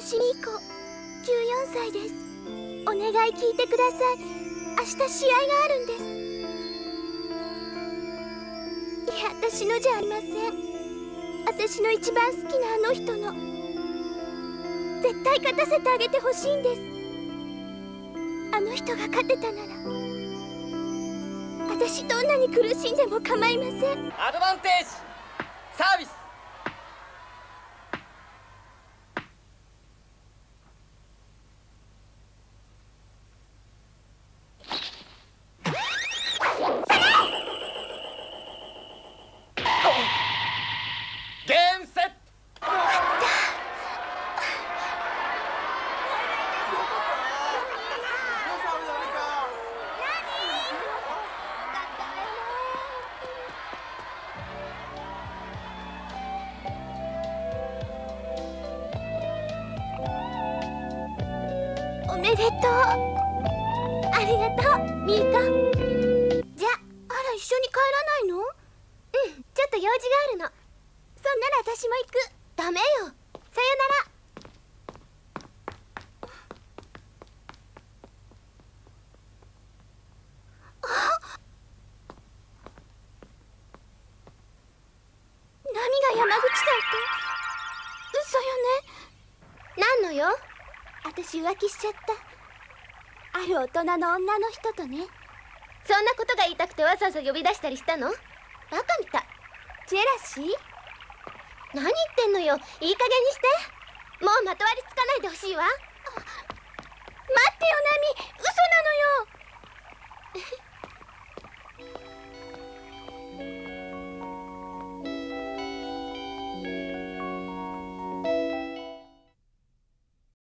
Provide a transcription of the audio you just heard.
私リコ、14歳です。お願い聞いてください。明日試合があるんです。いや、私のじゃありません。私の一番好きなあの人の。絶対勝たせてあげてほしいんです。あの人が勝てたなら私どんなに苦しんでも構いません。 アドバンテージサービス。ゲームセット。 おめでとう。ありがとう、ミーコ。じゃあ、あら、一緒に帰らないの？うん、ちょっと用事があるの。そんなら私も行く。ダメよ。さよなら。ナミが山口さんと。嘘よね。なんのよ。私浮気しちゃった。ある大人の女の人とね。そんなことが言いたくてわざわざ呼び出したりしたの？バカみたい。ジェラシー？何言ってんのよ。いい加減にして。もうまとわりつかないでほしいわ。待ってよナミ、嘘なのよ。